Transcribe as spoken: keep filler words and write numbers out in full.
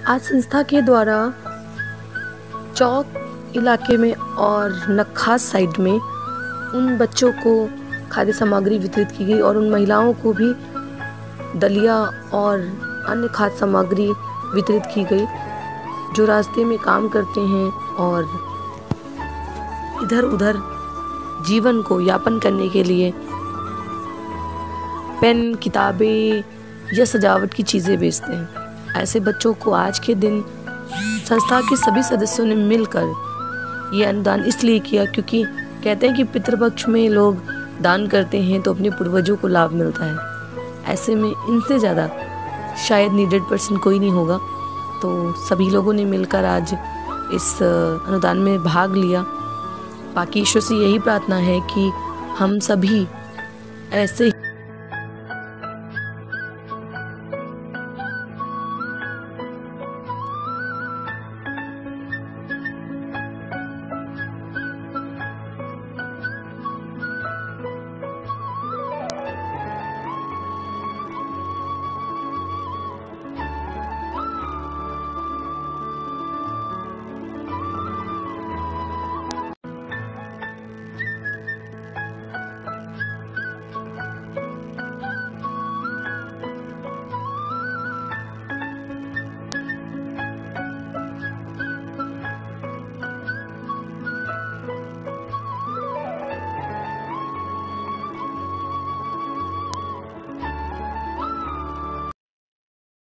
आज संस्था के द्वारा चौक इलाके में और नखास साइड में उन बच्चों को खाद्य सामग्री वितरित की गई और उन महिलाओं को भी दलिया और अन्य खाद्य सामग्री वितरित की गई जो रास्ते में काम करते हैं और इधर उधर जीवन को यापन करने के लिए पेन, किताबें या सजावट की चीज़ें बेचते हैं। ऐसे बच्चों को आज के दिन संस्था के सभी सदस्यों ने मिलकर ये अनुदान इसलिए किया क्योंकि कहते हैं कि पितृपक्ष में लोग दान करते हैं तो अपने पूर्वजों को लाभ मिलता है। ऐसे में इनसे ज़्यादा शायद नीडेड पर्सन कोई नहीं होगा। तो सभी लोगों ने मिलकर आज इस अनुदान में भाग लिया। बाकी ईश्वर से यही प्रार्थना है कि हम सभी ऐसे